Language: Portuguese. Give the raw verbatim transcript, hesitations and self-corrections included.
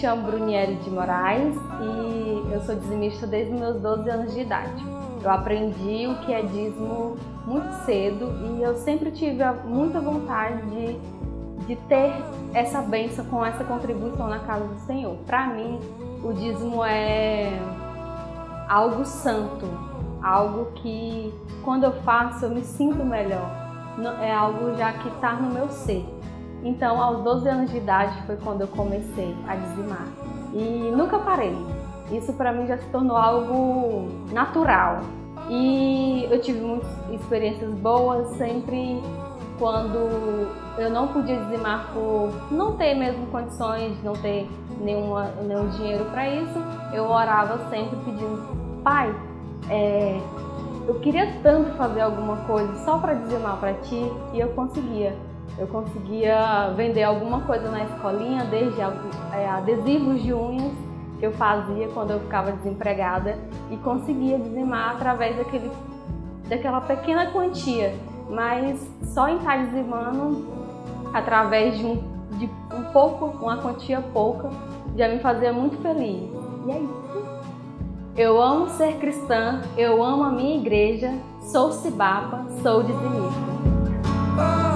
chamo Bruniele de Moraes e eu sou dizimista desde os meus doze anos de idade. Eu aprendi o que é dízimo muito cedo e eu sempre tive muita vontade de, de ter essa bênção com essa contribuição na casa do Senhor. Para mim, o dízimo é algo santo, algo que quando eu faço eu me sinto melhor, é algo já que está no meu ser. Então, aos doze anos de idade foi quando eu comecei a dizimar e nunca parei. Isso para mim já se tornou algo natural e eu tive muitas experiências boas sempre quando eu não podia dizimar por não ter mesmo condições, não ter nenhuma, nenhum dinheiro para isso. Eu orava sempre pedindo: Pai, é, eu queria tanto fazer alguma coisa só para dizimar para Ti, e eu conseguia. Eu conseguia vender alguma coisa na escolinha, desde adesivos de unhas que eu fazia quando eu ficava desempregada e conseguia dizimar através daquele, daquela pequena quantia, mas só em estar dizimando através de um, de um pouco, uma quantia pouca, já me fazia muito feliz. E é isso. Eu amo ser cristã, eu amo a minha igreja, sou cibapa, sou dizimista.